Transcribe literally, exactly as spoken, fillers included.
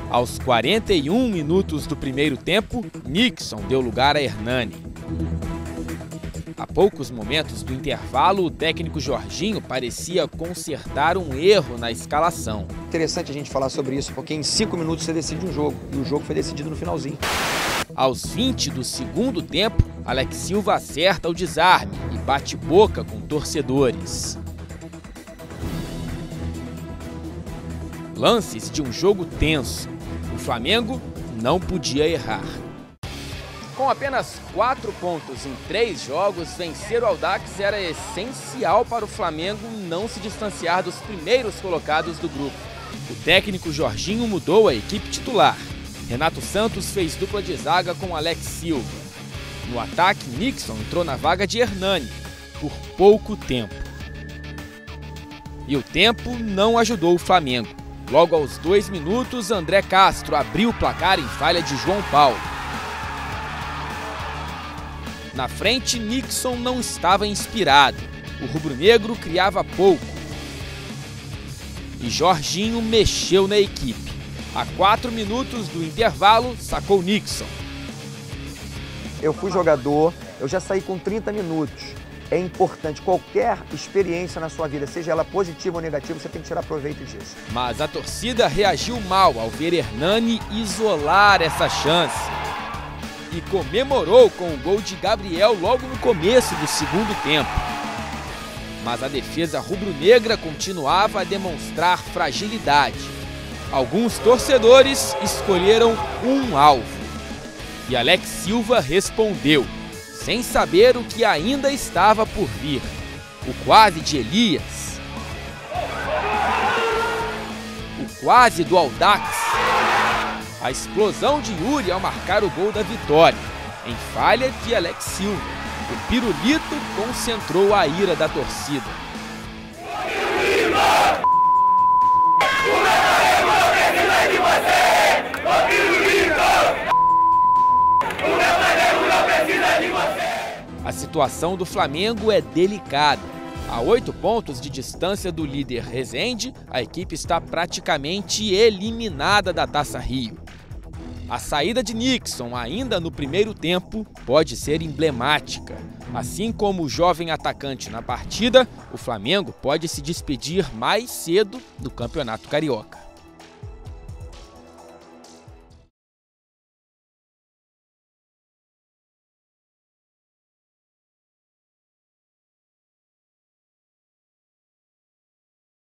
Aos quarenta e um minutos do primeiro tempo, Nixon deu lugar a Hernani. A poucos momentos do intervalo, o técnico Jorginho parecia consertar um erro na escalação. Interessante a gente falar sobre isso, porque em cinco minutos você decide um jogo, e o jogo foi decidido no finalzinho. Aos vinte do segundo tempo, Alex Silva acerta o desarme e bate boca com torcedores. Lances de um jogo tenso. O Flamengo não podia errar. Com apenas quatro pontos em três jogos, vencer o Audax era essencial para o Flamengo não se distanciar dos primeiros colocados do grupo. O técnico Jorginho mudou a equipe titular. Renato Santos fez dupla de zaga com Alex Silva. No ataque, Nixon entrou na vaga de Hernani, por pouco tempo. E o tempo não ajudou o Flamengo. Logo aos dois minutos, André Castro abriu o placar em falha de João Paulo. Na frente, Nixon não estava inspirado. O rubro-negro criava pouco. E Jorginho mexeu na equipe. A quatro minutos do intervalo, sacou Nixon. Eu fui jogador, eu já saí com trinta minutos. É importante, qualquer experiência na sua vida, seja ela positiva ou negativa, você tem que tirar proveito disso. Mas a torcida reagiu mal ao ver Hernani isolar essa chance. E comemorou com o gol de Gabriel logo no começo do segundo tempo. Mas a defesa rubro-negra continuava a demonstrar fragilidade. Alguns torcedores escolheram um alvo. E Alex Silva respondeu, sem saber o que ainda estava por vir. O quase de Elias. O quase do Audax. A explosão de Yuri ao marcar o gol da vitória, em falha de Alex Silva. O pirulito concentrou a ira da torcida. A situação do Flamengo é delicada. A oito pontos de distância do líder Resende, a equipe está praticamente eliminada da Taça Rio. A saída de Nixon, ainda no primeiro tempo, pode ser emblemática. Assim como o jovem atacante na partida, o Flamengo pode se despedir mais cedo do Campeonato Carioca.